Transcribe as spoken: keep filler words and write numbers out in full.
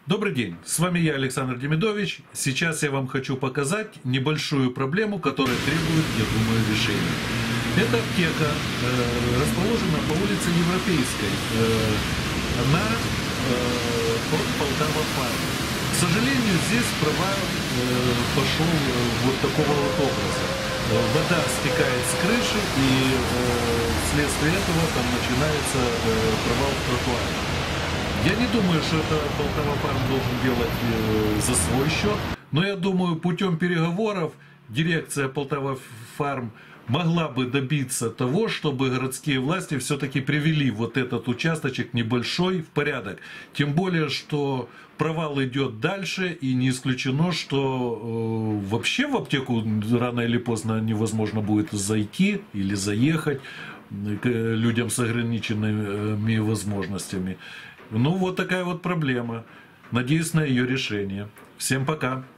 Добрый день, с вами я, Александр Демидович. Сейчас я вам хочу показать небольшую проблему, которая требует, я думаю, решения. Эта аптека э, расположена по улице Европейской. Э, она э, от Полтава Фарм. К сожалению, здесь провал э, пошел вот такого вот образа. Вода стекает с крыши, и э, вследствие этого там начинается э, провал в тротуаре. Я не думаю, что это Полтава Фарм должен делать э, за свой счет, но я думаю, путем переговоров дирекция Полтава Фарм могла бы добиться того, чтобы городские власти все-таки привели вот этот участочек небольшой в порядок. Тем более, что провал идет дальше, и не исключено, что э, вообще в аптеку рано или поздно невозможно будет зайти или заехать к людям с ограниченными возможностями. Ну, вот такая вот проблема. Надеюсь на ее решение. Всем пока.